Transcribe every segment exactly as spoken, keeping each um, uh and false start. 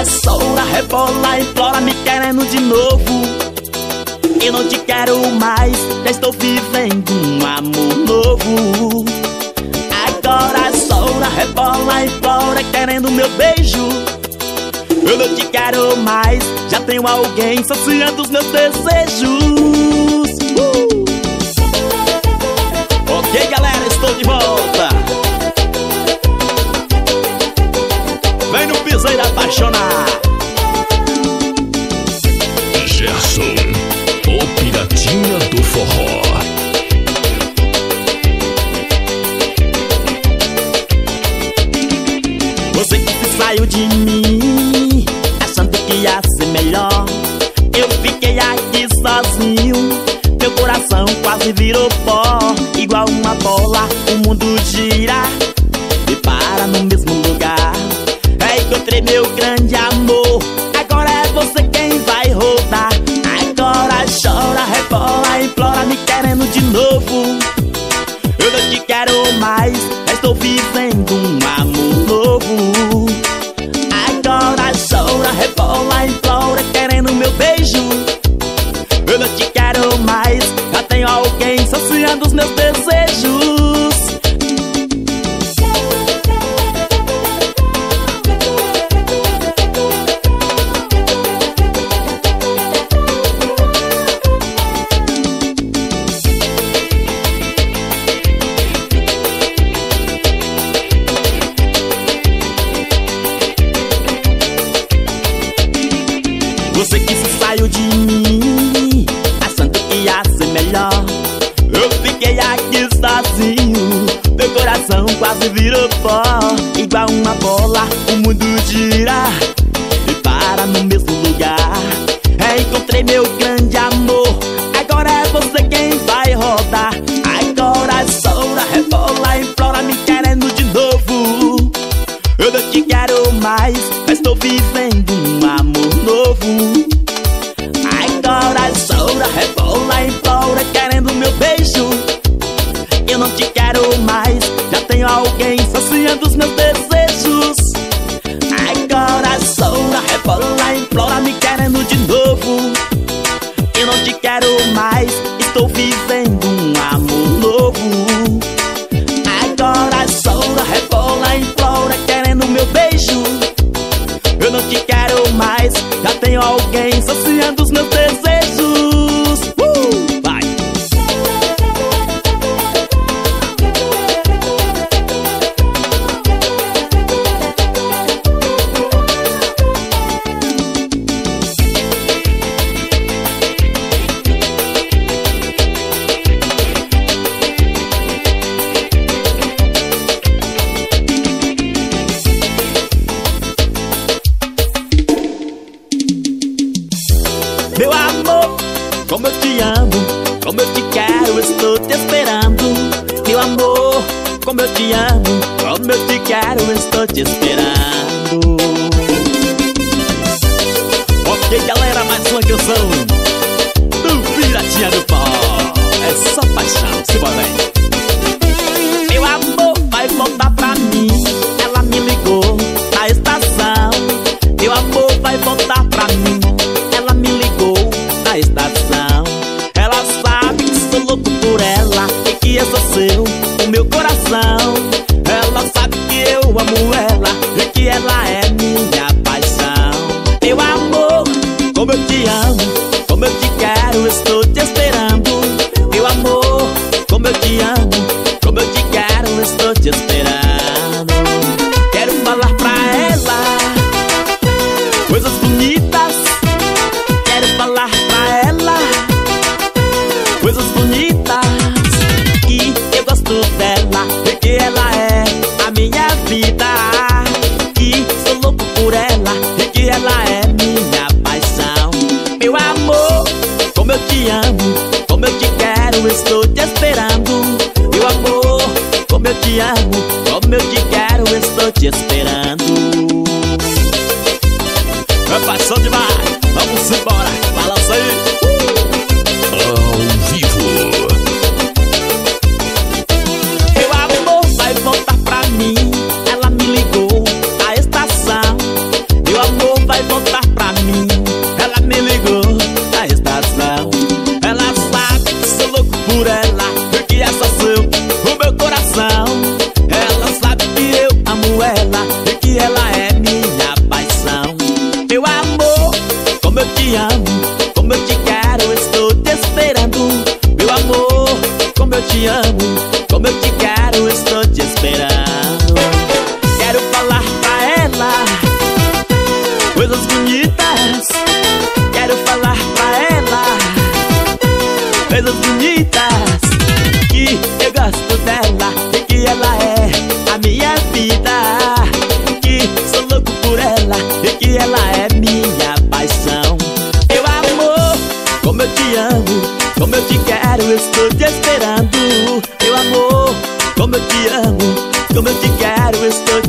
Agora soura, rebola, implora, me querendo de novo. Eu não te quero mais, já estou vivendo um amor novo. Agora soura, rebola, implora, querendo meu beijo. Eu não te quero mais, já tenho alguém saciando os meus desejos. uh! Ok, galera, estou de volta. Vem no piseiro apaixonar. Gerson, o piratinha do forró. Você que se saiu de mim, achando que ia ser melhor. Eu fiquei aqui sozinho, meu coração quase virou pó. Igual uma bola, o mundo gira e para no mesmo lugar. É, encontrei meu grande amor, agora é você quem vai rodar. Agora chora, rebola, implora, me querendo de novo. Eu não te quero mais, já estou vivendo um amor novo. Agora chora, rebola, implora, querendo meu beijo. Eu não te quero mais, já tenho alguém saciando os meus desejos. Você que se saiu de mim, achando que ia ser melhor. Eu fiquei aqui sozinho, meu coração quase virou pó. Igual uma bola, o mundo gira e para no mesmo lugar. É, encontrei meu grande amor, agora é você quem vai rodar. Agora soura, rebola, implora, me querendo de novo. Eu não te quero mais, mas estou vivendo um amor novo. Agora soura, rebola, implora, querendo meu beijo. Eu não te quero mais, já tenho alguém saciando os meus desejos. Agora soura, rebola, implora, me querendo de novo. Eu não te quero mais, estou vivendo um amor novo. Agora soura, rebola, implora, querendo meu beijo. Eu não te quero mais, já tenho alguém saciando os meus desejos. uh! Vai! Meu amor, como eu te amo, como eu te quero, estou te esperando. Meu amor, como eu te amo, como eu te quero, estou te esperando. Ok, galera, mais uma canção do Piratinha do Forró. É só paixão, se bora aí. Meu amor vai voltar pra mim, ela me ligou na estação. Meu amor vai voltar pra mim, ela me ligou na estação. Ela sabe que sou louco por ela e que eu sou seu, o meu coração. Ela sabe que eu amo ela e que ela é minha paixão. Meu amor, como eu te amo, como eu te quero, estou te esperando. Meu amor, como eu te amo, como eu te quero, estou te esperando. Quero falar pra ela coisas bonitas. Quero falar pra ela coisas bonitas, que eu gosto dela e que ela é a minha vida, que sou louco por ela e que ela é minha paixão. Meu amor, como eu te amo, como eu te quero, estou te esperando. Meu amor, como eu te amo, como eu te quero, estou te esperando. É paixão demais, vamos embora, balança aí. Ao vivo. Meu amor vai voltar pra mim, ela me ligou na estação. Meu amor vai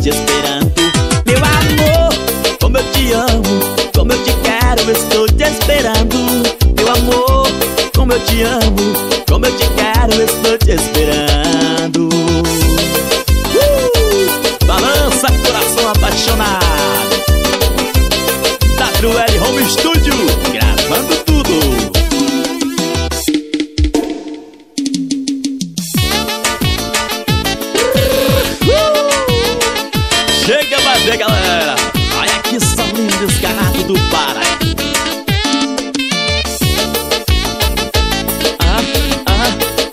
te esperando. Meu amor, como eu te amo, como eu te quero, eu estou te esperando. Meu amor, como eu te amo, como eu te quero, eu estou te esperando. uh! Balança coração apaixonado. W L Home Studio, gravando tudo. Chega pra ver, galera. Olha que som lindo, descarado do Pará. Ah, ah.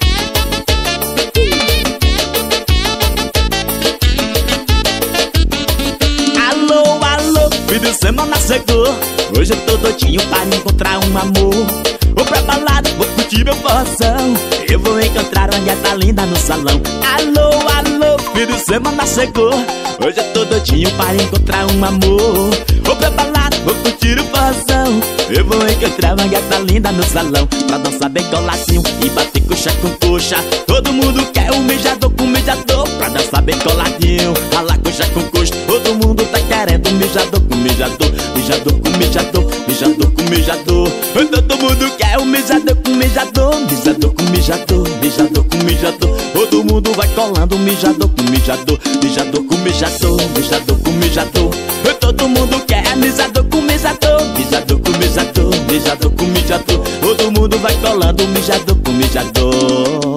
Alô, alô, fim de semana chegou. Hoje eu tô doidinho para encontrar um amor. Vou pra balada, vou curtir meu forrozão. Eu vou encontrar uma gata linda no salão. Alô, alô, fim de semana chegou. Hoje eu tô doidinho para encontrar um amor. Vou pra balada, vou curtir o forrozão. Eu vou encontrar uma gata linda no salão. Pra dançar bem coladinho e bater coxa com coxa. Todo mundo quer um mijador com mijador. Pra dançar bem coladinho, ralar coxa com coxa. Todo mundo tá querendo um mijador com mijador. Mijador com mijador, mijador com mijador. Todo mundo quer um mijador com mijador. Mijador com mijador, mijador com mijador. Todo mundo vai colando um mijador com mijador. Mijador com mijador, mijador com mijador. Todo mundo quer mijador com mijador. Mijador com mijador, mijador com mijador. Todo mundo vai colando um mijador com mijador.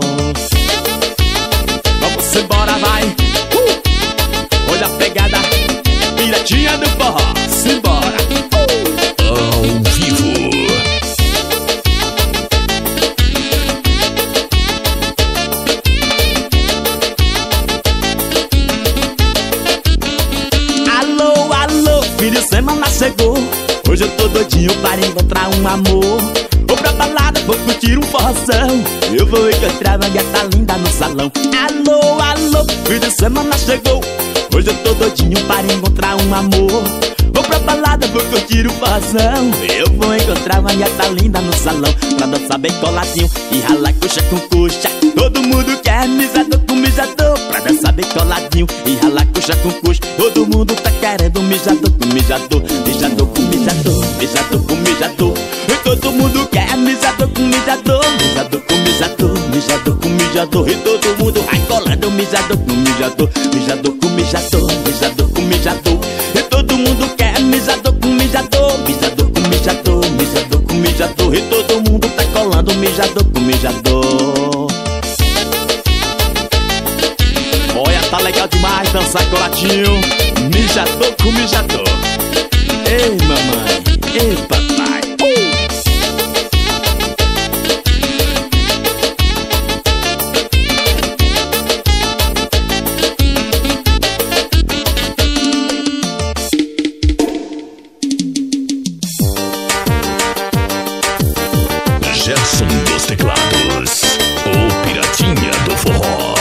Vamos embora, vai. uh! Olha a pegada, Piratinha do Forró. Simbora. uh! Ao vivo. Alô, alô, fim de semana chegou. Hoje eu tô doidinho para encontrar um amor. Vou pra balada, vou curtir um forrozão. Eu vou encontrar uma gata linda no salão. Alô, alô, fim de semana chegou. Hoje eu tô doidinho para encontrar um amor. Vou pra balada, vou curtir o forrozão. Eu vou encontrar uma gata linda no salão. Pra dançar bem coladinho e ralar coxa com coxa. Todo mundo quer mijador com mijador. Pra dançar bem coladinho e ralar coxa com coxa. Todo mundo tá querendo um mijador com mijador. Mijador com mijador, mijador com mijador. E todo mundo quer mijador com mijador. Mijador com mijador, mijador com mijador. E todo mundo vai colando mijador com mijador. Mijador com mijador, mijador com mijador. E todo mundo quer mijador com mijador. Mijador com mijador, mijador com mijador. E todo mundo tá colando mijador com mijador. Olha, tá legal demais dançar coladinho. Mijador com mijador. Ei, mamãe, ei, papai. uh! Gerson dos teclados, o Piratinha do Forró.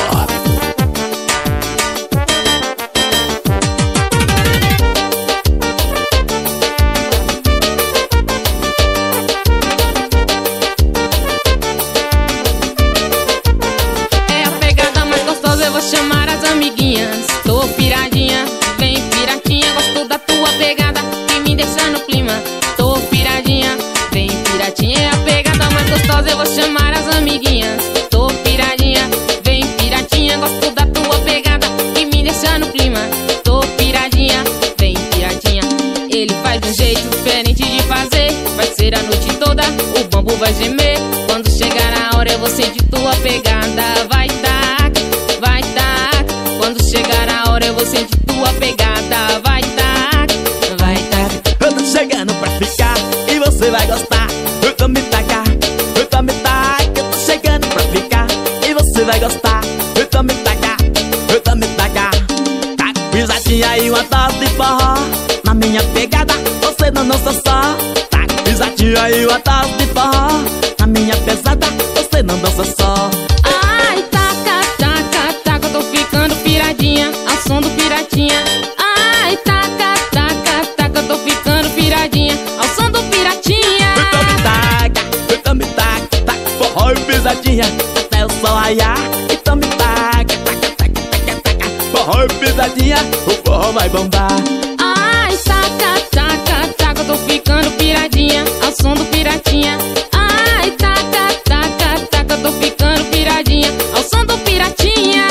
É a pegada mais gostosa, eu vou chamar as amiguinhas. Tô piradinha, vem piratinha, gosto da tua pegada que me deixa no clima. Tô piradinha, vem piratinha, é a pegada mais gostosa, eu vou chamar as amiguinhas. Tô piradinha, vem piratinha, gosto da tua pegada que me deixa no clima. Tô piradinha, vem piratinha. Ele faz de um jeito diferente de fazer. Vai ser a noite toda, o bambu vai gemer. Quando chegar a hora eu vou sentir tua pegada. Vai dar, vai dar. Quando chegar a hora eu vou sentir tua pegada. Vai dar, vai dar. Eu tô chegando pra ficar e você vai gostar. Eu tô me tacar, eu tô me tacar. Eu tô chegando pra ficar e você vai gostar. Eu tô me tacar, eu tô me tacar. Tá pisadinha e uma dose de forró. Na minha pegada você não dança só. Tá pisadinha e uma dose de forró. Na minha pesada você não dança só. Ai, taca, taca, taca, eu tô ficando piradinha ao som do Piratinha. Ai, taca, taca, taca, eu tô ficando piradinha ao som do Piratinha. Eu tô me taca, eu tô me taca, taca forró e pisadinha até o sol raiar. Então me taca, taca, taca, taca, taca forró e pisadinha. O vai bombar. Ai, taca, taca, taca, eu tô ficando piradinha ao som do Piratinha. Ai, taca, taca, taca, eu tô ficando piradinha ao som do Piratinha.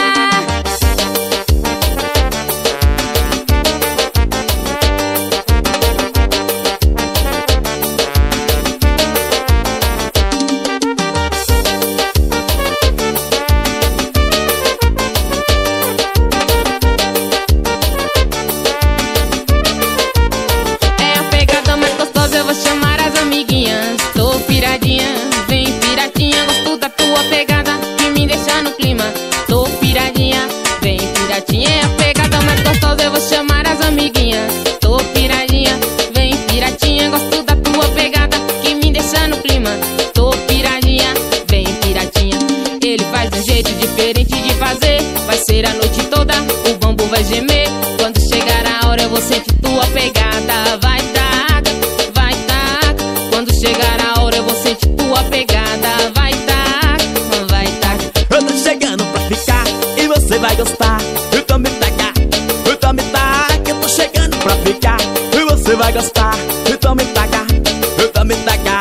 É a pegada mais gostosa, eu vou chamar as amiguinhas. Tô piradinha, vem Piratinha, gosto da tua pegada que me deixa no clima. Tô piradinha, vem Piratinha, é a pegada mais gostosa, eu vou chamar as amiguinhas. Tô piradinha, vem Piratinha, gosto da tua pegada que me deixa no clima. Tô piradinha, vem Piratinha. Ele faz um jeito diferente de fazer, vai ser a noite toda, o bambu vai gemer. Quando chegar a hora eu vou sentir tua pegada. Vai taca, vai taca. Quando chegar a hora eu vou sentir tua pegada. Vai taca, vai taca. Eu tô chegando pra ficar e você vai gostar. Eu tô me taca, eu tô me taca. Eu tô chegando pra ficar e você vai gostar. Eu tô me taca, eu tô me taca.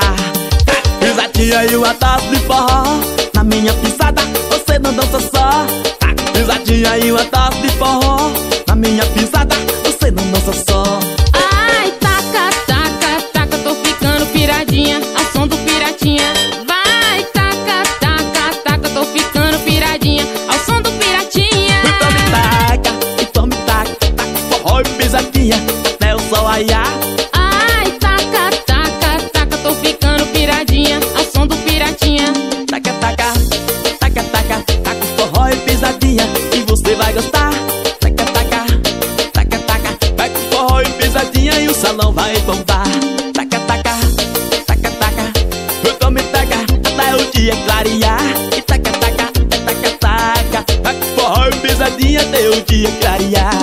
Pisadinha e uma taça de forró na minha pisada, você não dança só. Pisadinha e uma taça de forró na minha pisada, você não dança só. Ai, taca, taca, taca, tô ficando piradinha ao som do Piratinha. Vai, taca, taca, taca, tô ficando piradinha ao som do Piratinha. Então me taca, então me taca, taca forró e pisadinha até o sol raiar. Ai, taca, taca, taca, tô ficando piradinha ao som do Piratinha. Taca, taca, taca, taca, taca forró e pisadinha e você vai gostar. Taca, taca, taca, taca, taca forró e pisadinha e o salão vai bombar. Taca, taca, taca, taca, então me taca até o dia clarear. E taca, taca, taca, taca, taca forró e pisadinha até o dia clarear.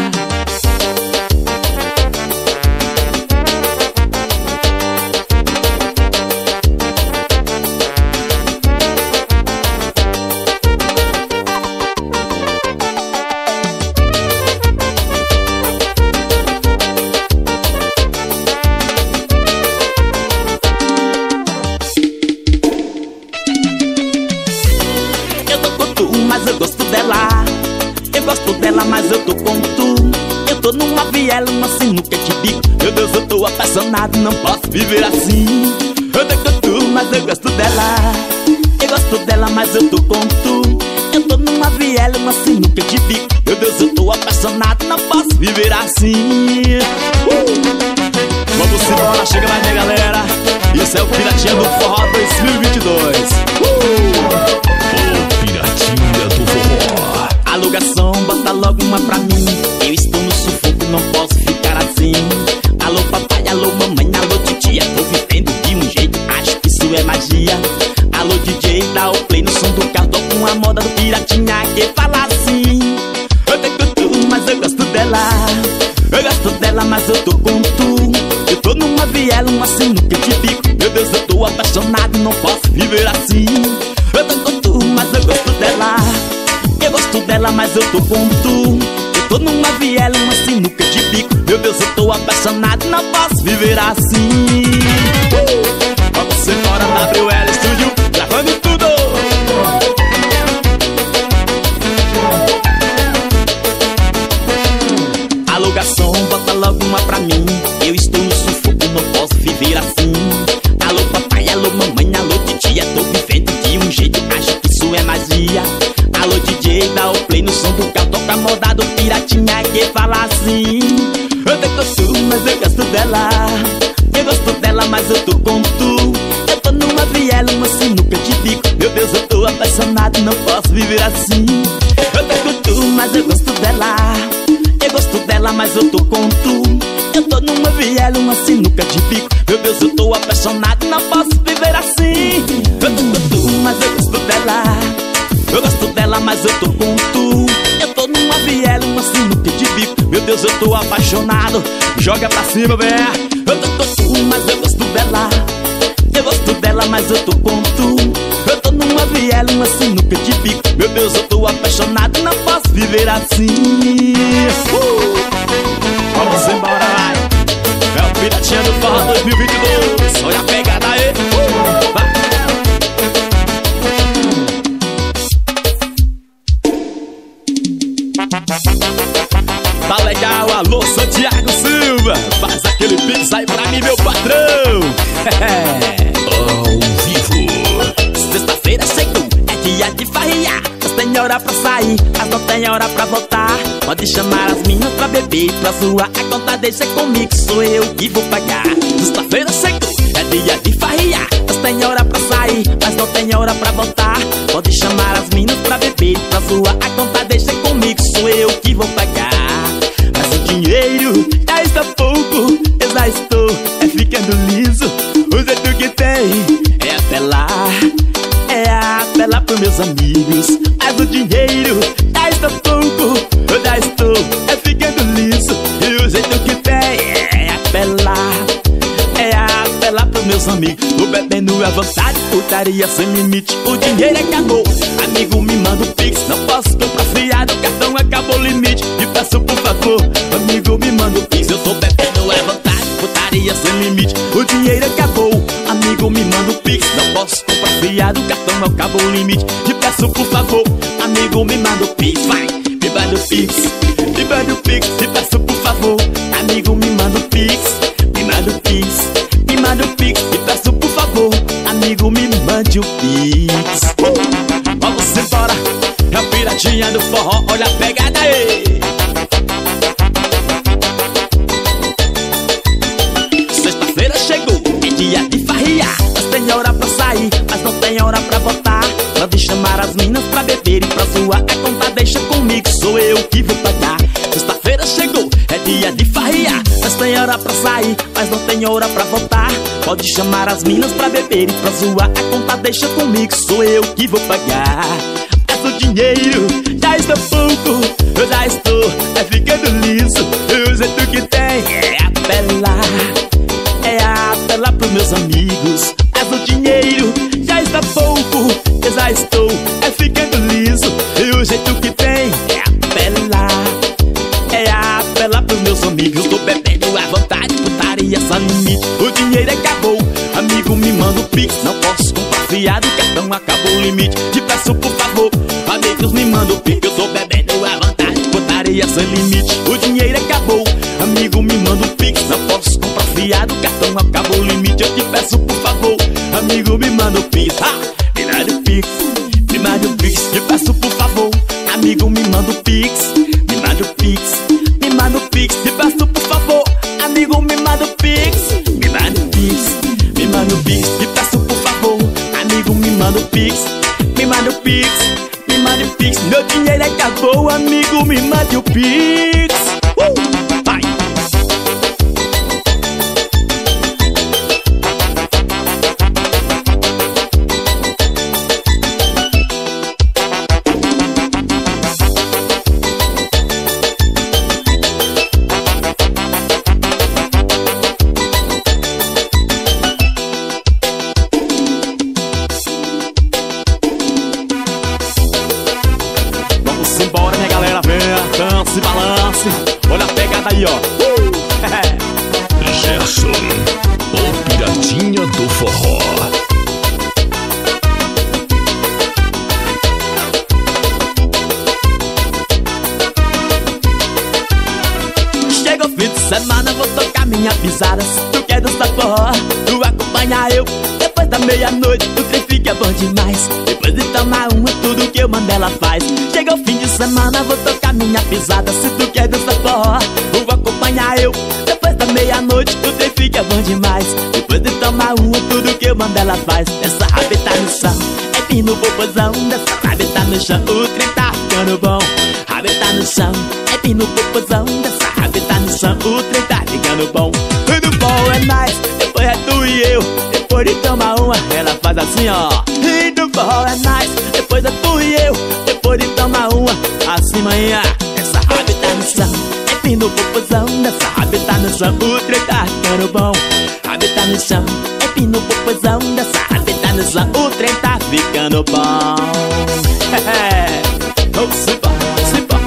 Eu tô com tu, mas eu gosto dela. Eu gosto dela, mas eu tô com tu. Eu tô numa viela, uma sinuca de bico. Meu Deus, eu tô apaixonado, não posso viver assim. Eu tô com tu, mas eu gosto dela. Eu gosto dela, mas eu tô com tu. Eu tô numa viela, uma sinuca de bico. Meu Deus, eu tô apaixonado, não posso viver assim. uh! Vamos embora, chega mais, minha galera. Isso é o Piratinha do Forró dois mil e vinte e dois. uh! O Piratinha do Forró. Alugação, bota logo uma pra mim. Eu estou no sufoco, não posso ficar assim. Alô papai, alô mamãe, alô titia. Tô vivendo de um jeito, acho que isso é magia. Alô D J, dá o play no som do carro. Tô com a moda do Piratinha que fala assim. Eu tô com tu, mas eu gosto dela. Eu gosto dela, mas eu tô com tu. Eu tô numa viela, uma sinuca de bico. Meu Deus, eu tô apaixonado, não posso viver assim. Eu tô com tu, mas eu gosto dela. Eu gosto dela, mas eu tô com tu. Eu tô numa viela, uma sinuca de bico. Meu Deus, eu tô apaixonado, não posso viver assim. uh! Vamos embora na W L Studio, gravando tudo. Alugação, bota logo uma pra mim. Eu estou no sufoco, não posso viver assim. Alô papai, alô mamãe, alô titia. Tô vivendo de um jeito, acho que isso é magia. Alô D J, dá o play no som do carro. Toca a moda do Piratinha que fala assim. Eu tô com tu, mas eu gosto dela. Eu gosto dela, mas eu tô com tu. Eu tô numa viela, uma sinuca de bico. Meu Deus, eu tô apaixonado, não posso viver assim. Eu tô com tu, mas eu gosto dela. Eu gosto dela, mas eu tô com tu. Eu tô numa viela, uma sinuca de bico. Meu Deus, eu tô apaixonado, não posso viver assim. Eu tô com tu, mas eu gosto dela. Eu gosto dela, mas eu tô com tu. Eu tô numa viela, uma sinuca de bico. Meu Deus, eu tô apaixonado, joga pra cima, véi. Eu tô com tu, mas eu gosto dela. Eu gosto dela, mas eu tô com tu. Eu tô numa viela, uma sinuca de bico. Meu Deus, eu tô apaixonado, não posso viver assim. uh! tem hora pra voltar. Pode chamar as minas pra beber, pra zoar. A conta deixa comigo, sou eu que vou pagar. Sexta-feira chegou, é dia de farriar. Mas tem hora pra sair, mas não tem hora pra voltar. Pode chamar as minas pra beber, pra zoar. A conta deixa comigo, sou eu que vou pagar. Mas o dinheiro já está pouco, eu já estou é ficando liso. O jeito que tem é apelar, é apelar pros meus amigos. Mas o dinheiro já está pouco, eu já estou é ficando liso. E o jeito que tem é apelar, é apelar pros meus amigos. Tô bebendo à vontade, putaria sem limite. O dinheiro acabou, amigo me manda o pix. Não posso comprar fiado, o cartão acabou o limite. E peço por favor, amigo me manda o pix. Eu tô bebendo à vontade, putaria sem limite. O dinheiro acabou, amigo me manda o pix. Não posso comprar fiado, o cartão acabou o limite. E peço por favor, amigo me manda o pix. Vai, me manda o pix, me manda o pix. E peço por favor, amigo me manda o pix. Me manda o pix, me manda o pix. E peço por favor, amigo me mande o pix. uh, Vamos embora, é a piratinha do forró. Olha a pegada aí. Sexta-feira chegou, é dia de farriar. Mas tem hora pra sair, mas não tem hora pra voltar. Pode chamar as minas pra beber e pra zoar. A conta deixa comigo, sou eu que vou pagar. Sexta-feira chegou, é dia de farriar. Mas tem hora pra sair, mas não tem hora pra voltar. Pode chamar as minas pra beber e pra zoar. A conta deixa comigo, sou eu que vou pagar. Mas o dinheiro já está pouco, eu já estou é ficando liso. E o jeito que tem é apelar, é apelar pros meus amigos. Mas o dinheiro já está pouco, eu já estou é ficando liso. E o jeito que tem é apelar, é apelar pros meus amigos. Tô bebendo à vontade, putaria sem limite. O dinheiro acabou, amigo me manda o pix. Não posso comprar fiado, o cartão acabou o limite. Te peço por favor, amigos me manda o pix. Eu tô bebendo à vontade, putaria sem limite. O dinheiro acabou, amigo me manda o pix. Não posso comprar fiado, o cartão acabou o limite. Eu te peço por favor, amigo me manda o pix. Ah, me manda o pix, me manda o pix. Te peço por favor, amigo me manda o pix. Me manda o pix, me manda o pix. Te peço por favor, amigo me manda o pix. Me manda o pix, me manda o pix. Te peço por favor, amigo me manda o pix. Me manda o pix, me manda o pix. Meu dinheiro acabou, amigo me manda o pix. uh, Vai! Embora, minha galera, venha, dance, balance. Olha a pegada aí, ó. uh! Gerson, o piratinha do forró. Chega o fim de semana, vou tocar minha pisada. Se tu quer dançar forró, tu acompanha eu. Depois da meia-noite, o trem fica bom demais. Depois de tomar uma, tudo que eu mando ela faz. Chega o fim de semana, vou tocar minha pisada. Se tu quer dançar forró, vou acompanhar eu. Depois da meia-noite, o trem fica bom demais. Depois de tomar uma, tudo que eu mando ela faz. Essa rabeta no chão, é pino popozão. Dessa rabeta no chão, o trem tá ficando bom. Rabeta no chão, é pino popozão. Dessa rabeta no chão, o trem tá ficando bom. Tudo bom é mais, depois é tu e eu. Depois de tomar uma, ela faz assim, ó. E do forró é nice, depois é tu e eu. Depois de tomar uma, assim manhã. Essa rabeta no chão, é pino popozão. Dessa rabeta no chão, o trem tá ficando bom. Rabeta no chão, é pino popozão. Dessa rabeta no chão, o trem tá ficando bom. Vamos embora, embora.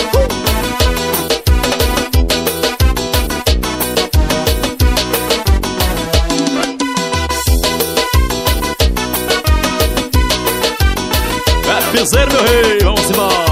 Piseiro, meu rei, vamos embora.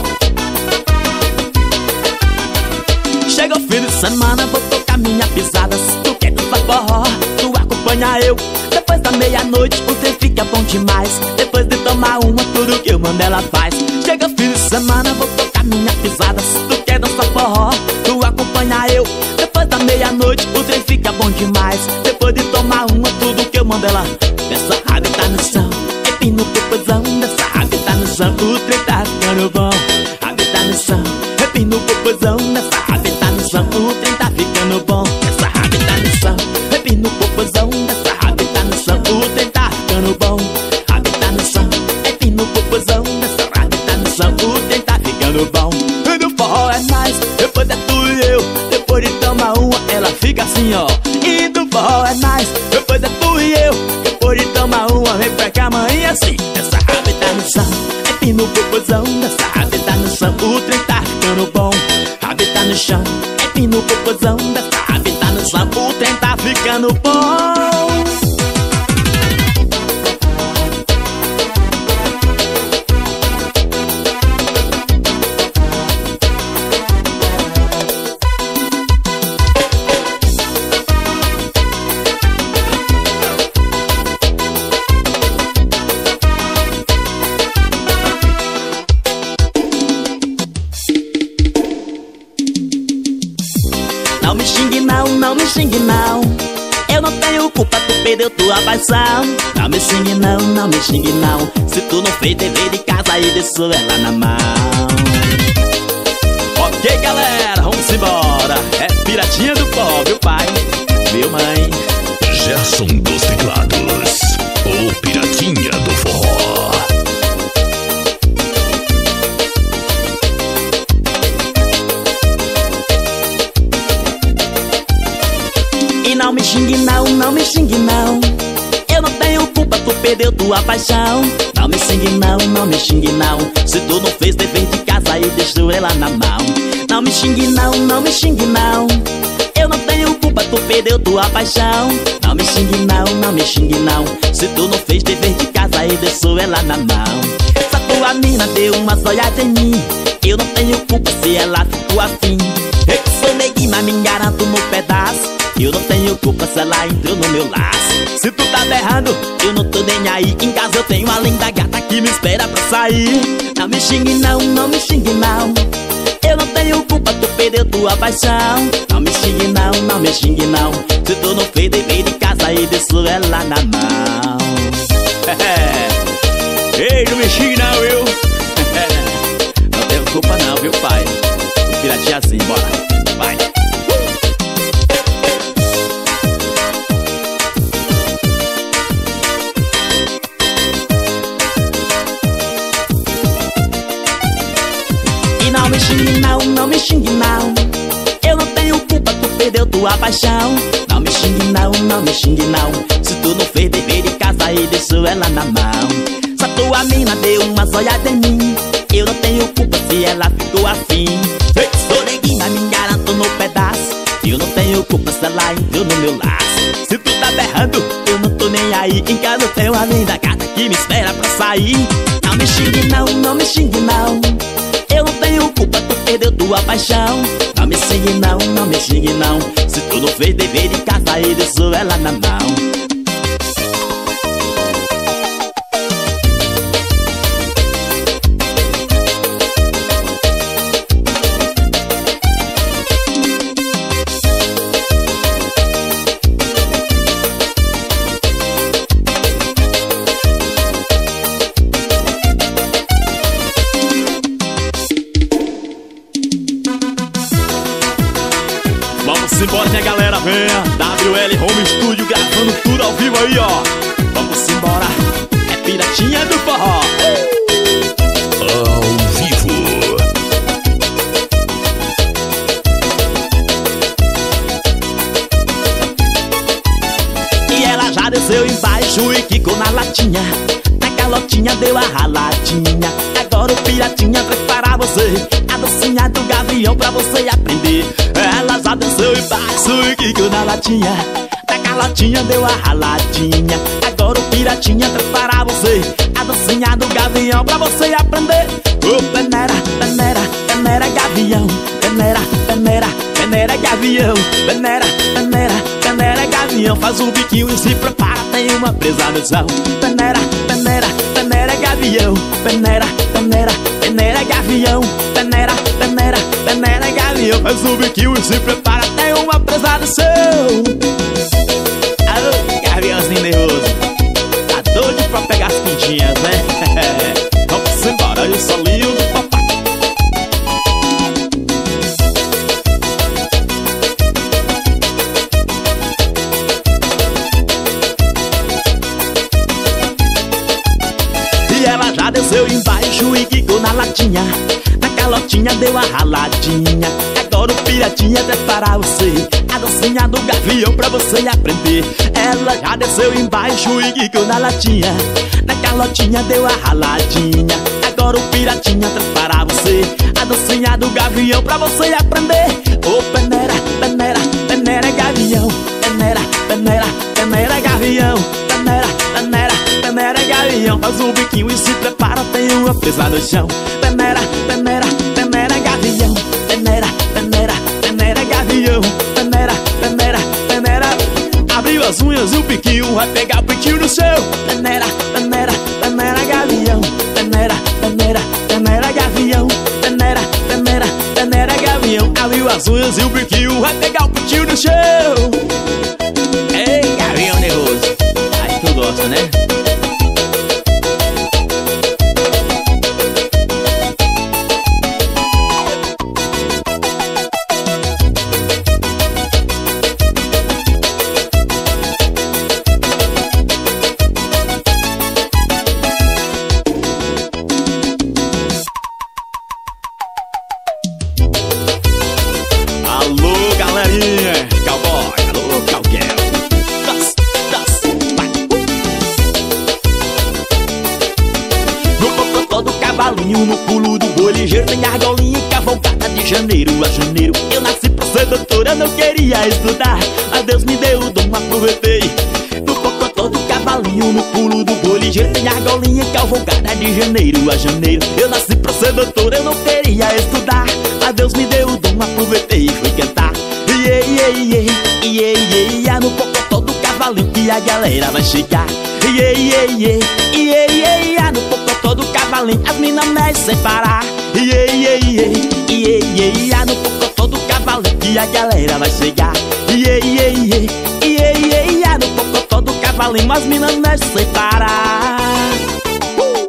Chega o fim de semana, vou tocar minha pisada. Se tu quer dançar forró, tu acompanha eu. Depois da meia-noite, o trem fica bom demais. Depois de tomar uma, tudo que eu mando ela faz. Chega o fim de semana vou tocar minha pisada. Se tu quer dançar forró, tu acompanha eu. Depois da meia-noite o trem fica bom demais. Depois de tomar uma, tudo que eu mando ela dessa rádio tá no chão. Empina o popozão, dessa rádio tá no chão. O trem tá ficando bom, rádio tá no chão. Empina o popozão, dessa rádio tá no chão. O trem tá ficando bom, essa rádio tá no chão. Empina o popozão, dessa rádio tá no chão. O trem tá ficando bom, rádio tá no chão. Empina o popozão, dessa rádio tá no chão. O trem tá ficando bom. E no forró é mais, depois é tu e eu. Depois de tomar uma, ela fica assim, ó. E no forró é mais, depois é tu e eu. Depois de tomar uma, vem pra cá, mãe, assim. Essa rádio tá no chão, empina o popozão, dessa rádio tá no chão. O trem tá ficando bom, rádio tá no chão. Empina o popozão, dessa rádio tá no chão. O trem tá ficando bom. Não me xingue não, não me xingue não. Eu não tenho culpa, tu perdeu tua paixão. Não me xingue não, não me xingue não. Se tu não fez dever de casa e deixou ela na mão. Ok, galera, vamos embora. É Piratinha do Forró, meu pai, meu mãe. Gerson dos Teclados, o Piratinha do Forró. E não me xingue não, não me xingue não. Eu não tenho culpa, tu perdeu tua paixão. Não me xingue não, não me xingue não. Se tu não fez dever de casa e deixou ela na mão. Não me xingue não, não me xingue não. Eu não tenho culpa, tu perdeu tua paixão. Não me xingue não, não me xingue não. Se tu não fez dever de casa e deixou ela na mão. Essa tua mina deu uma zoiada em mim. Eu não tenho culpa se ela ficou afim. Eu que sou neguinho, mas me garanto no pedaço. Eu não tenho culpa se ela entrou no meu laço. Se tu tá berrando, eu não tô nem aí. Em casa eu tenho a linda gata que me espera pra sair. Não me xingue não, não me xingue não. Eu não tenho culpa, tu perdeu tua paixão. Não me xingue não, não me xingue não. Se tu não fez dever de casa e deixou ela na mão. Ei, não me xingue não, viu? Não tenho culpa não, viu, pai? O Piratinha assim, bora, vai. Não me xingue não, não me xingue não. Eu não tenho culpa, tu perdeu tua paixão. Não me xingue não, não me xingue não. Se tu não fez dever de casa e deixou ela na mão. Essa tua mina deu uma zoiada em mim. Eu não tenho culpa se ela ficou afim. Eu que sou neguinho, mas me garanto no pedaço. Eu não tenho culpa se ela entrou no meu laço. Se tu tá berrando, eu não tô nem aí. Em casa eu tenho a linda gata que me espera pra sair. Não me xingue não, não me xingue não. Eu não tenho culpa, tu perdeu tua paixão. Não me xingue não, não me xingue não. Se tu não fez dever de casa e deixou ela na mão. Vamos embora, minha galera, venha. W L Home Studio gravando tudo ao vivo aí, ó. Vamos embora, é Piratinha do Forró. Ao vivo. E ela já desceu embaixo e quicou na latinha. Na calotinha deu a raladinha. Agora o Piratinha prepara você a docinha do gavião pra você aprender. Ela já desceu embaixo e quicou na latinha. Na calotinha deu a raladinha. Agora o Piratinha prepara você a docinha do gavião pra você aprender. Ô, peneira, peneira, peneira, gavião. Peneira, peneira, peneira, gavião. Peneira, peneira, peneira, gavião. Faz um biquinho e se prepara, tem uma presa no chão. Peneira, peneira, peneira, gavião. gavião. Peneira, peneira, peneira gavião. Peneira, peneira, peneira gavião. Faz um biquinho e se prepara, tem uma presa no seu. Alô, gaviãozinho nervoso, tá doido pra pegar as pintinhas, né? Vamos embora, eu sou lindo do papai. E ela já desceu embaixo e quicou na latinha. Na calotinha deu a raladinha. Agora o piratinha traz para você a dancinha do gavião pra você aprender. Ela já desceu embaixo e quicou na latinha. Na calotinha deu a raladinha. Agora o piratinha traz para você a dancinha do gavião pra você aprender. Ô oh, peneira, peneira, peneira gavião. Peneira, peneira, peneira gavião. Peneira, peneira, peneira gavião. Faz um biquinho e se prepara, tem uma presa no chão. Peneira, peneira, peneira gavião. Peneira, peneira, peneira gavião. Peneira, peneira, peneira. Abriu as unhas e o biquinho vai pegar o pitinho no seu. Peneira, peneira, peneira gavião. Peneira, peneira, peneira gavião. Peneira, peneira, peneira gavião. Abriu as unhas e o biquinho vai pegar o pitinho no seu. Ei, gavião nervoso, aí tu gosta, né? No pulo do boi ligeiro tem argolinha e cavalgada de janeiro a janeiro. Eu nasci pra ser doutor, eu não queria estudar, mas Deus me deu o dom, aproveitei. No cocotó do cavalinho, no pulo do boi ligeiro tem argolinha e cavalgada de janeiro a janeiro. Eu nasci pra ser doutor, eu não queria estudar, mas Deus me deu o dom, aproveitei e fui cantar. Iê, iê, iê, iê, iê, iê, no cocotó do cavalinho que a galera vai chegar. Iê, iê, iê, iê, iê, iê, no cocotó do cavalinho as minas mexem sem parar. Iê, iê, iê, iê, iê, iê, no cocotó do cavalinho que a galera vai chegar. Iê, iê, iê, iê, iê, iê, no cocotó do cavalinho as minas mexem sem parar. uh!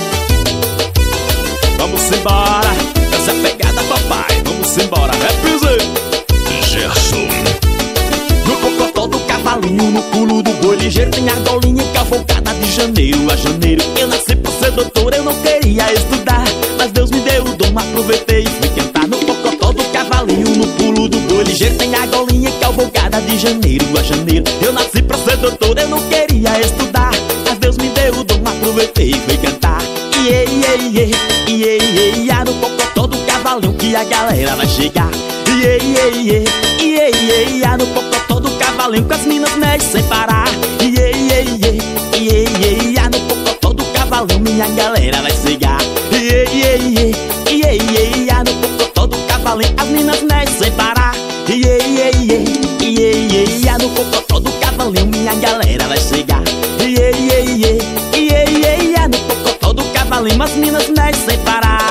Vamos embora, essa é a pegada papai. Vamos embora, representa Gerson. No cocotó do cavalinho, no pulo do boi ligeiro tem argolinha e cavalgada de janeiro a janeiro. Eu nasci pra ser doutor, eu não queria estudar, mas Deus me deu o dom, aproveitei e fui cantar. No cocotó do cavalinho, no pulo do boi ligeiro tem argolinha e cavalgada de janeiro a janeiro. Eu nasci pra ser doutor, eu não queria estudar, mas Deus me deu o dom, aproveitei e fui cantar. Iê, iê, iê, iê, iê, iê, no cocotó do cavalinho que a galera vai chegar. Iê, iê, iê, iê, iê, iê, no cocotó do cavalinho com as minas mexem sem parar. Iê, iê, iê, iê, iê, iê, no cocotó do cavalinho minha galera vai chegar. Iê, iê, iê, iê, iê, iê, no cocotó do cavalinho as minas mexem sem parar. Iê, iê, iê, iê, iê, iê, no cocotó do cavalinho minha galera vai chegar. Iê, iê, iê, iê, iê, iê, no cocotó do cavalinho as minas mexem sem parar.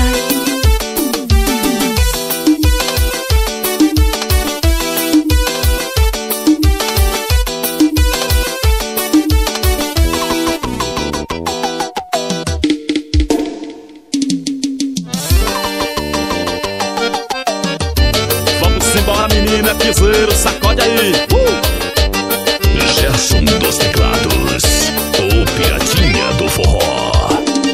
Menina piseiro, sacode aí. uh! Gerson dos teclados, o piratinha do forró.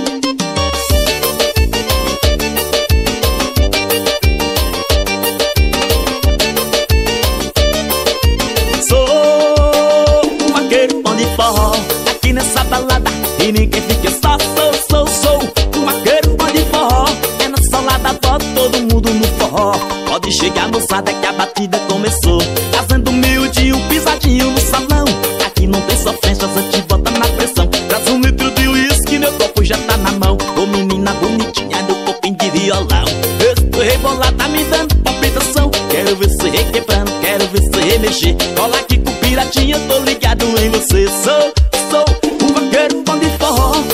Sou um vaqueiro bom de forró, aqui nessa balada e ninguém fica só. Sou, sou, sou um vaqueiro bom de forró, é na salada, bota todo mundo no forró. Pode chegar, moçada, que a batida começou, fazendo humilde, um pisadinho no salão. Aqui não tem sofrência, só te bota na pressão. Traz um litro de uísque, meu copo já tá na mão. Ô menina bonitinha do copinho de violão, esse rebolado tá me dando palpitação. Quero ver você requebrando, quero ver você remexer. Cola aqui com piratinha, tô ligado em você. Sou, sou um vaqueiro bom de forró,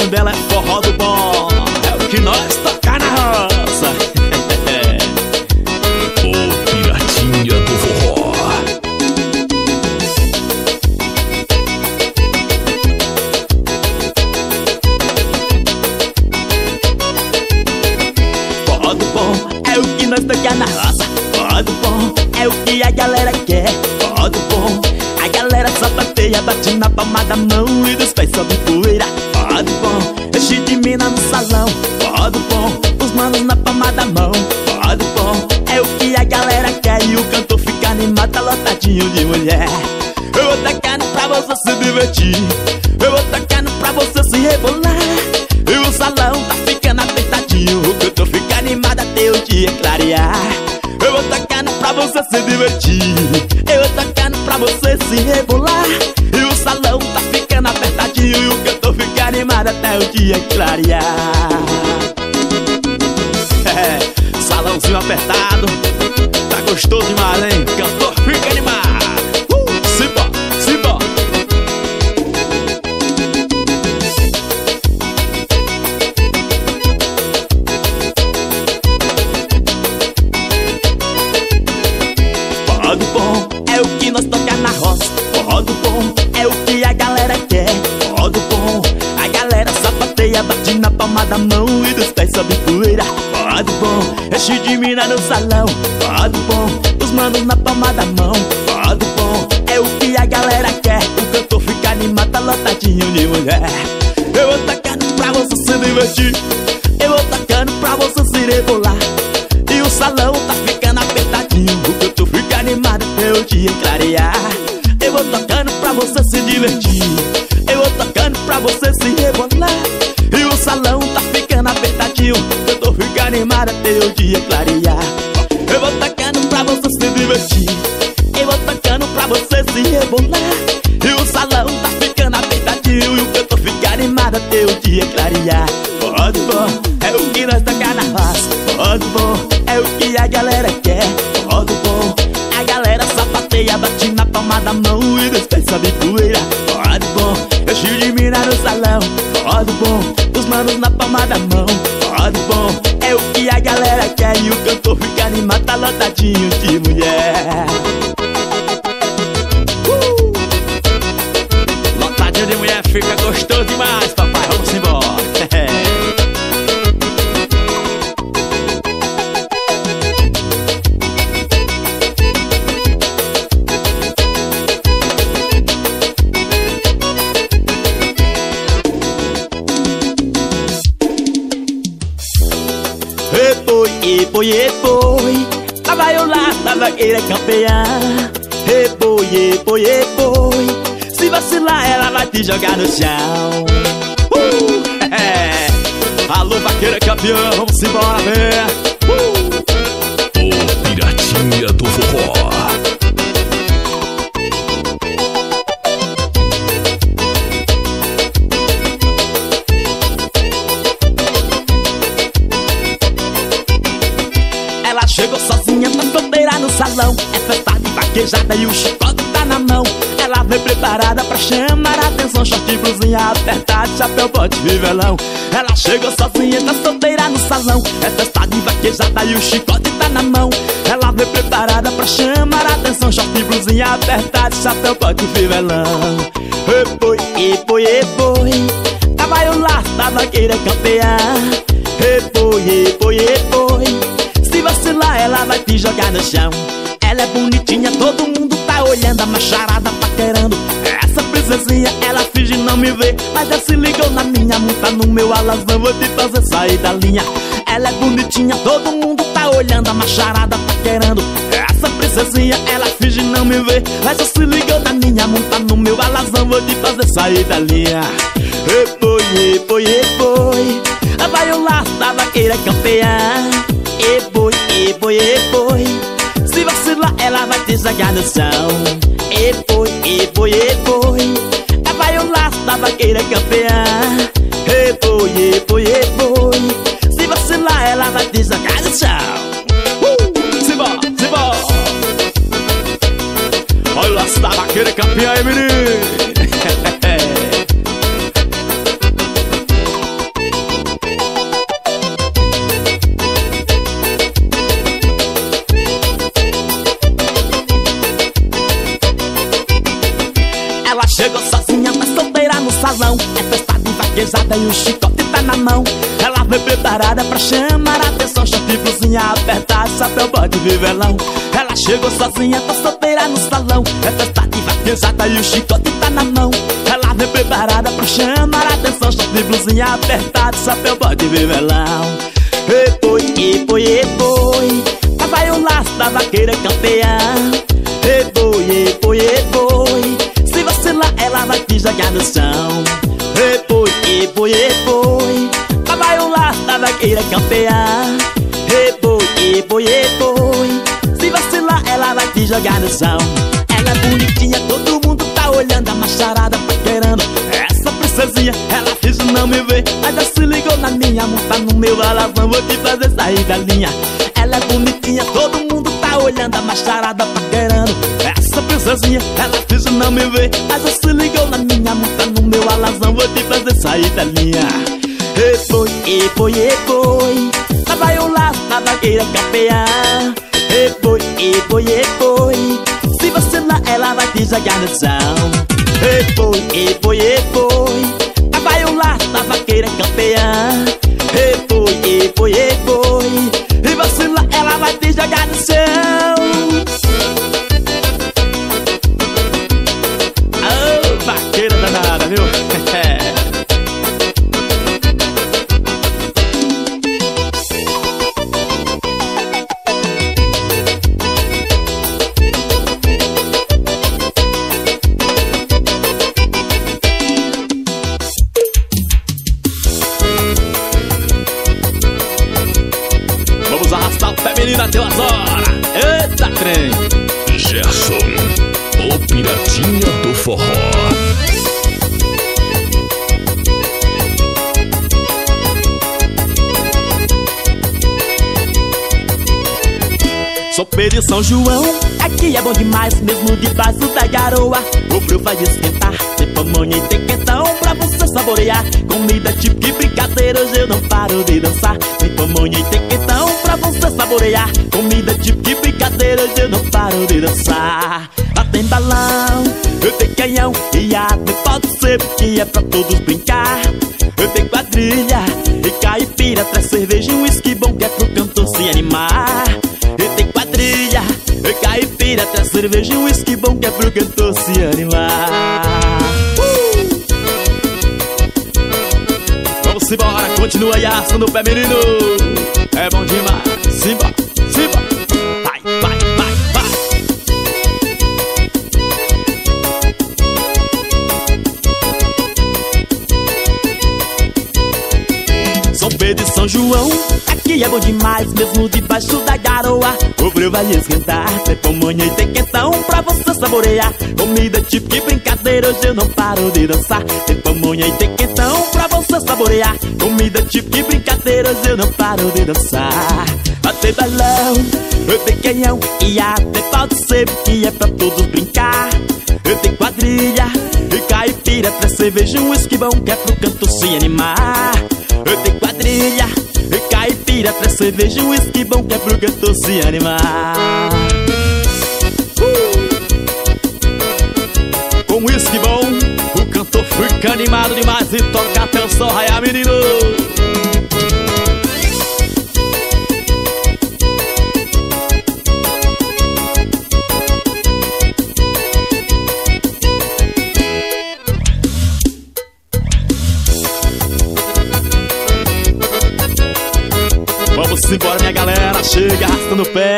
nome dela é Forró do Bom. É o que nós tocar na roça. O Piratinha do Forró. Forró do Bom é o que nós tocar na roça. Forró do Bom é o que a galera quer. Forró do Bom, a galera sapateia, bate na palma da mão e dos pés sobe poeira. Forró do Bom, enche de mina no salão. Forró do Bom, os manos na palma da mão. Forró do Bom é o que a galera quer e o cantor fica animado, tá lotadinho de mulher. Eu vou tacando pra você se divertir, eu vou tacando pra você se rebolar. E o salão tá ficando apertadinho, o cantor fica animado até o dia clarear. Eu vou tacando pra você se divertir, eu vou tacando pra você se rebolar. E o salão tá ficando apertadinho e o cantor fica animado até o dia clarear. É, salãozinho apertado, tá gostoso demais, hein? Cantor fica animado. Uh, Simba, Simba. Forró do Bom é o que nós tocar na roça. Forró do Bom é o que a galera quer. Forró do Bom, a galera sapateia, bate na palma da mão e dos pés sobe poeira. Forró do Bom, enche de mina no salão. Forró do Bom, os manos na palma da mão. Forró do Bom é o que a galera quer, o cantor fica animado, tá lotadinho de mulher. Eu vou tacando pra você se divertir, eu vou tacando pra você se rebolar. E o salão tá ficando apertadinho, o cantor fica animado até o dia clarear. Eu vou tocando pra você se divertir, eu vou tocando pra você se rebolar. E o salão tá ficando apertadinho, o cantor fica animado até o dia clarear. Eu vou tocando pra você se divertir, eu vou tocando pra você se rebolar. E o salão tá ficando apertadinho e o cantor fica animado até o dia clarear. Forró do Bom é o que nós tocar na roça. Forró do Bom é o que a galera quer. Forró do Bom, a galera sapateia, bate na palma da mão e dos pés sobe poeira. Forró do Bom, enche de mina no salão. Forró do Bom, os manos na palma da mão. Forró do Bom é o que a galera quer e o cantor fica animado, tá lotadinho de mulher. Uh! Lotadinho de mulher fica gostoso demais, papai, vamos embora. Epoi, epoi, lá vai o laço da vaqueira campeã. Epoi, epoi, epoi, se vacilar ela vai te jogar no chão. Uh, é. Alô vaqueira campeã, vamos embora ver. Uh. O Piratinha do Forró. Chegou sozinha, tá solteira no salão. É festa de vaquejada e o chicote tá na mão. Ela vem preparada pra chamar a atenção. Short, blusinha apertada, chapéu, bote, vivelão. Ela chegou sozinha, tá solteira no salão. É festa de vaquejada e o chicote tá na mão. Ela vem preparada pra chamar a atenção. Short, blusinha apertada, chapéu, bote, vivelão. Epoi, epoi, epoi, lá vai o laço da vaqueira campeã. Epoi, epoi, epoi, se vacilar ela vai te jogar no chão. Ela é bonitinha, todo mundo tá olhando, a macharada paquerando. Essa princesinha, ela finge não me ver, mas já se ligou na minha, monta no meu alazão, vou te fazer sair da linha. Ela é bonitinha, todo mundo tá olhando, a macharada paquerando. Essa princesinha, ela finge não me ver, mas já se ligou na minha, monta no meu alazão, vou te fazer sair da linha. Epoi, epoi, epoi, lá vai o laço da vaqueira campeã. Epoi, epoi, epoi, se vacilar ela vai te jogar no chão. Epoi, epoi, epoi, lá vai o laço da vaqueira campeã. Epoi, epoi, epoi, se vacilar ela vai te jogar no chão. Uh, simbora, simbora. Olha o laço da vaqueira campeã aí, menino. chegou sozinha, tá solteira no salão. É festa de vaquejada e o chicote tá na mão. Ela veio preparada pra chamar a atenção. Short, blusinha apertada, chapéu, bode, vivelão. Ela chegou sozinha, tá solteira no salão. É festa de vaquejada e o chicote tá na mão. Ela veio preparada pra chamar a atenção. Short, blusinha apertada, chapéu, bode, vivelão. E foi, e foi, e foi, lá vai o laço da vaqueira campeã. E foi, e foi, e foi, se vacilar ela vai te jogar no chão. E foi, e foi, e foi, lá vai o laço da vaqueira campeã. E foi, e foi, e foi, se vacilar ela vai te jogar no chão. Ela é bonitinha, todo mundo tá olhando, a macharada paquerando essa princesinha. Ela finge não me ver, mas já se ligou na minha. Monta no meu alazão, vou te fazer sair da linha. Ela é bonitinha, todo mundo tá olhando, a macharada paquerando essa princesinha. Ela finge não me ver, mas já se ligou na minha. Monta no meu alazão, vou te fazer sair da linha. E foi, e foi, e foi, lá vai o laço da vaqueira campeã. E foi, e foi, e foi, se vacilar ela vai te jogar no chão. E foi, e foi, e foi, lá vai o laço da vaqueira campeã. E foi, e foi, e foi, e vacilar ela vai te jogar no chão. Oh, vaqueira danada, viu? Até as horas. Eita, trem. Gerson, o Piratinha do Forró. Sou Pedro de São João, aqui é bom demais, mesmo debaixo da garoa. O frio vai esquentar, tem pamonha e tem quentão pra você saborear. Comida típica e brincadeira, hoje eu não paro de dançar. Tem pamonha e tem quentão pra você saborear. Comida típica e brincadeira, hoje eu não paro de dançar. Lá tem balão, eu tenho canhão e até pode ser porque é pra todos brincar. Eu tenho quadrilha e caipira, traz cerveja e um whisky bom que é pro cantor se animar. Eu tenho quadrilha e caipira, traz cerveja e um whisky bom que é pro cantor se animar. uh! Vamos embora, continua aí assando o pé, menino. É bom demais, simbora, simbora. Vai, vai, vai, vai. São Pedro e São João, aqui é bom demais, mesmo debaixo da garoa. O frio vai esquentar, tem pamonha e tem quentão pra você saborear. Comida típica e brincadeira, hoje eu não paro de dançar. Tem pamonha e tem quentão pra você saborear. Comida típica e brincadeira, hoje eu não paro de dançar. Bater balão, eu tenho canhão e até pode ser porque é pra todos brincar. Eu tenho quadrilha e caipira, traz cerveja e um whisky bom que é pro canto se animar. Eu tenho quadrilha e caipira, traz cerveja e um whisky bom que é pro cantor se animar. uh! Com whisky bom, o cantor fica animado demais e toca até o sol raiar, menino. Vamos embora, minha galera, chega arrastando o pé.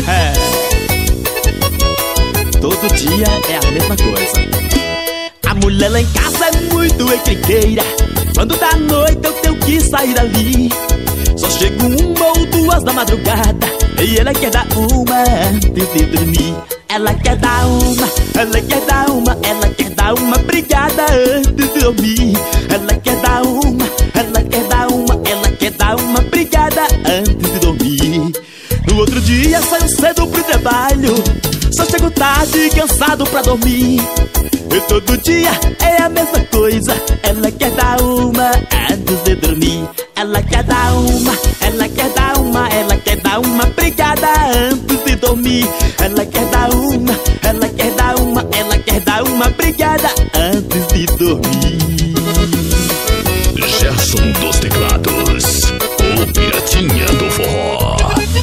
Todo dia é a mesma coisa. A mulher lá em casa é muito encrenqueira. Quando dá noite eu tenho que sair dali. Só chego uma ou duas da madrugada e ela quer dar uma antes de dormir. Ela quer dar uma, ela quer dar uma, ela quer dar uma brigada antes de dormir. Ela quer dar uma, ela quer dar uma, ela quer dar uma brigada antes de dormir. No outro dia saio cedo pro trabalho, só chego tarde cansado pra dormir. E todo dia é a mesma coisa. Ela quer dar uma antes de dormir. Ela quer dar uma, ela quer dar uma, ela quer dar uma brigada antes de dormir. Ela quer dar uma, ela quer dar uma, ela quer dar uma brigada antes de dormir. Gerson dos teclados, o Piratinha do Forró.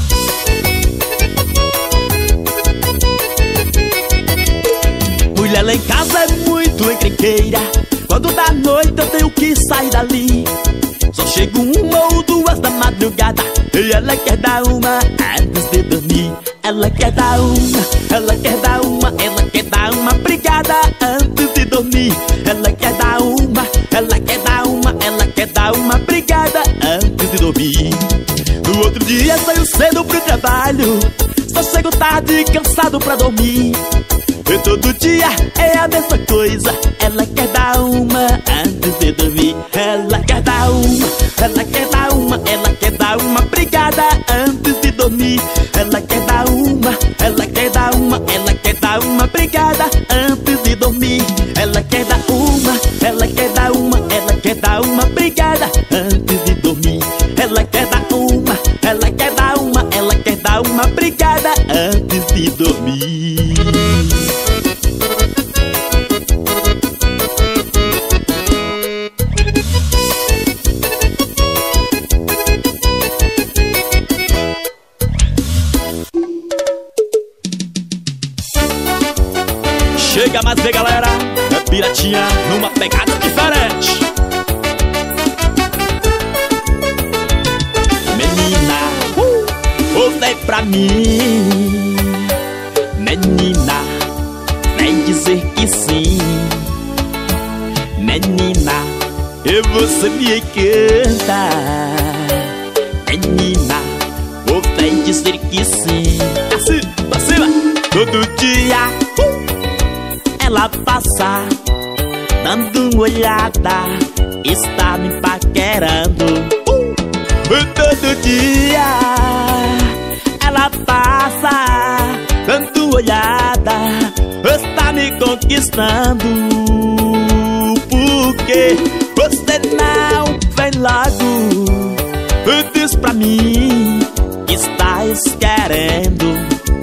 Mulher lá em casa é muito encrenqueira. Quando dá noite eu tenho que sair dali. Só chego uma ou duas da madrugada e ela quer dar uma antes de dormir. Ela quer dar uma, ela quer dar uma, ela quer dar uma brigada antes de dormir. Ela quer dar uma, ela quer dar uma, ela quer dar uma brigada antes de dormir. No outro dia saio cedo pro trabalho, só chego tarde cansado pra dormir. E todo dia é a mesma coisa. Ela quer dar uma antes de dormir. Ela quer dar uma, ela quer dar uma, ela quer dar uma brigada antes de dormir. Ela quer dar uma, ela quer dar uma, ela quer dar uma brigada antes de dormir. Ela quer dar uma, ela quer dar uma, ela quer dar uma brigada antes de dormir. Ela quer dar uma, ela quer dar uma, ela quer dar uma brigada antes de dormir. Chega mais ver, galera, é Piratinha numa pegada diferente. Menina, uh, voltei pra mim. Menina, vem dizer que sim. Menina, e você me encanta. Menina, voltei dizer que sim. Assim, pra cima, todo dia uh, ela passa, dando uma olhada, está me paquerando. uh, Todo dia ela passa, dando uma olhada, está me conquistando. Porque você não vem logo, diz pra mim que estás querendo.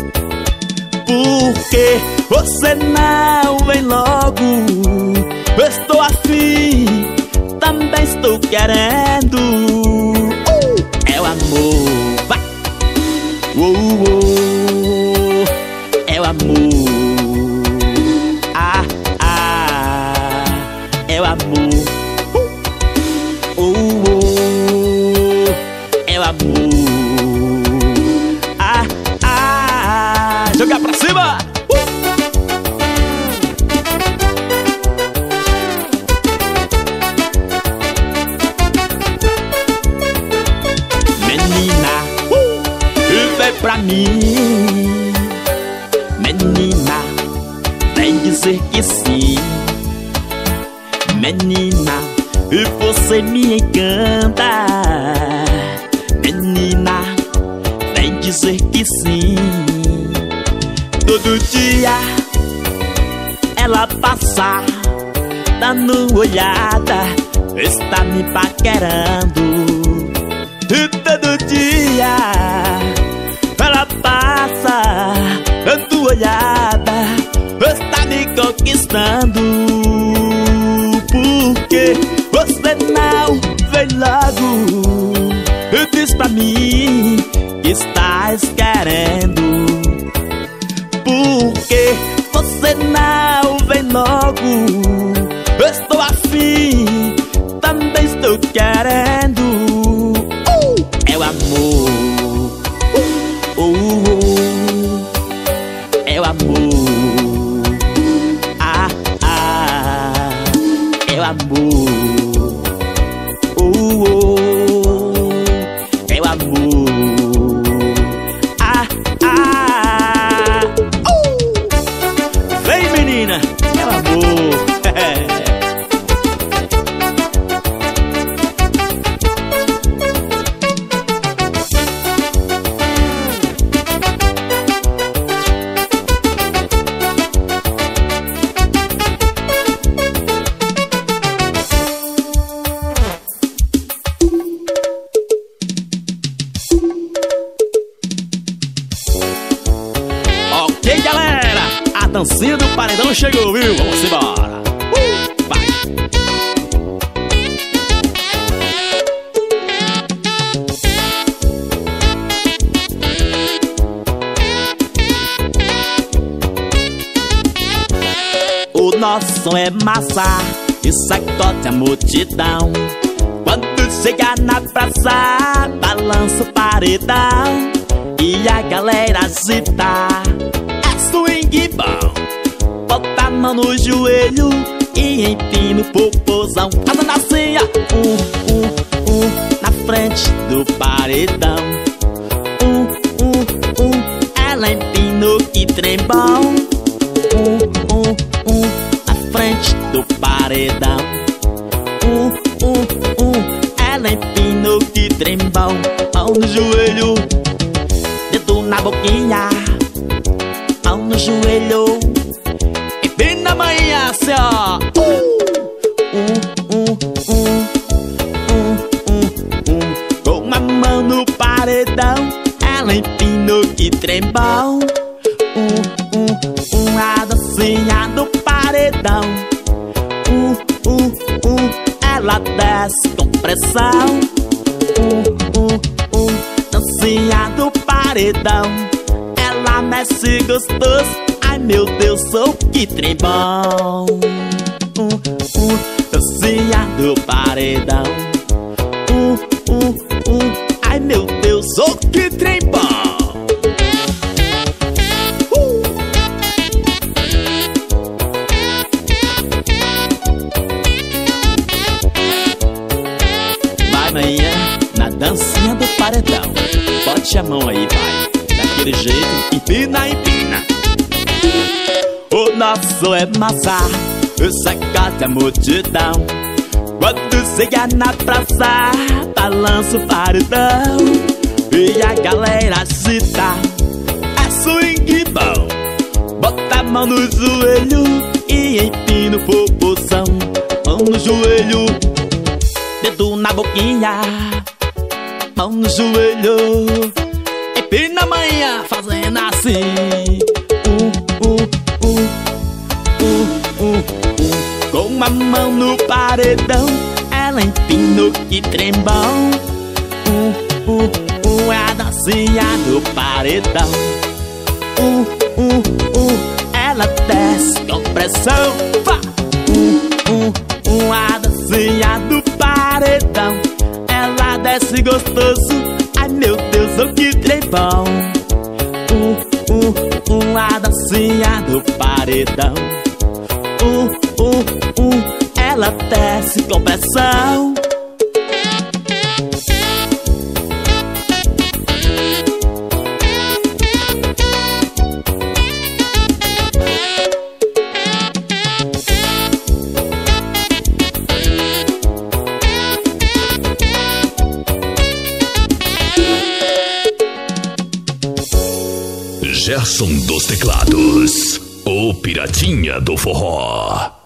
Porque você não vem logo, estou afim, também estou querendo. uh, É o amor, vai! Uh, uh, é o amor, ah, ah, é o amor. uh, uh, uh, é o amor, ah, ah, joga pra cima! Pra mim, menina, vem dizer que sim. Menina, e você me encanta. Menina, vem dizer que sim. Todo dia ela passa, dando uma olhada, está me paquerando. E todo dia ela passa, dando olhada, está me conquistando. Porque você não vem logo, diz pra mim que estás querendo. Porque você não vem logo, estou afim, também estou querendo. uh, É o amor, uh, uh, é o amor, ah, ah, é o amor, uh, uh, é o amor, ah, ah, uh. Vem, menina, é o amor. Ok, galera, a dancinha do paredão chegou, viu? Vamos embora. Uh, vai. som é massa e sacode a multidão. Quando chega na praça, balança o paredão e a galera agita. É swing bom. Bota a mão no joelho e empina o popozão. Fazendo assim, ó, um, um, um, na frente do paredão. Um, um, um, ela empina o que trem bom. Um, um, um, na frente do paredão. Um, um, um, ela empina o que trem bom. Mão no joelho, dedo na boquinha. Mão no joelho, empina a manhã, assim, ó. Um, um, um, um, um, um. Com uma mão no paredão, ela empina o que trem bom. Um, um, um, a dancinha do paredão. Um, um, um, ela desce com pressão. Um, um, um, dancinha do paredão. Ela mexe gostoso. Ai meu Deus, oh, que trem bom. Um, um, dancinha do paredão. Um, um, um, ai meu Deus, oh, que trem bom. Manhã, na dancinha do paredão. Bote a mão aí, vai. Daquele jeito, empina, empina. O nosso é massa, sacode a multidão. Quando chega na praça, balança o paredão e a galera agita. É swing bom. Bota a mão no joelho e empina o popozão. Mão no joelho, dedo na boquinha, mão no joelho, empina a manhã, fazendo assim. Um, um, um, um, um, um. Com uma mão no paredão, ela empina o que trem bom. Um, um, um, é a dancinha do paredão. Um, um, um, ela desce com pressão. Vá! Um, um, um, a dancinha do paredão. Ela desce gostoso. Ai meu Deus, oh, que trem bom. Um, um, um, a dancinha do paredão. Um, um, um, ela desce com pressão. Gerson dos Teclados, o Piratinha do Forró.